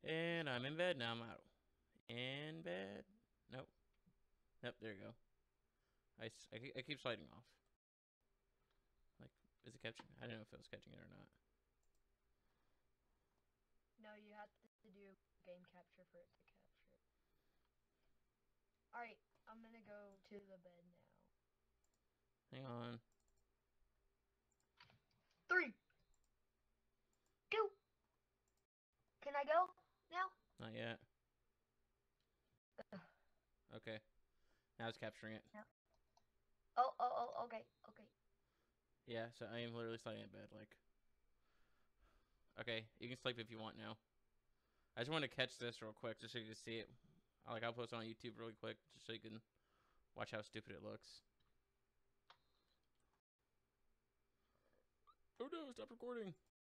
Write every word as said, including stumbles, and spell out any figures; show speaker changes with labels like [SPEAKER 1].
[SPEAKER 1] And I'm in bed now. I'm out. In bed. Nope. Nope. There you go. I, I, I keep sliding off. Like, is it catching? I don't know if it was catching it or not.
[SPEAKER 2] No, you have to do game capture for it to capture. Alright, I'm gonna go to the bed now.
[SPEAKER 1] Hang on.
[SPEAKER 2] Three, two. Can I go now?
[SPEAKER 1] Not yet. Okay. Now it's capturing it.
[SPEAKER 2] No. Oh, oh, oh, okay, okay.
[SPEAKER 1] Yeah, so I am literally sliding in bed, like. Okay, you can sleep if you want now. I just want to catch this real quick, just so you can see it. Like, I'll post it on YouTube really quick, just so you can watch how stupid it looks. Oh no, stop recording.